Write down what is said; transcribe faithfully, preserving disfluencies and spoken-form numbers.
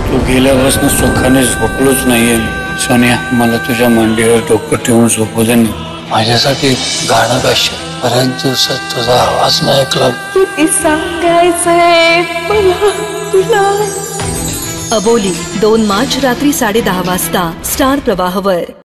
तू गेल्यापासून सुखाने झोपलोच नाहीये सोनिया. मला तुझ्या मांडीवर डोकं ठेवून झोपू दे ना. माझ्यासाठी गाणं गाशील. बऱ्याच दिवसात तुझा आवाज नाही ऐकला. किती सांगायचंय मला तुला. अबोली दोन मार्च रात्री साडे दहा वाजता स्टार प्रवाहवर.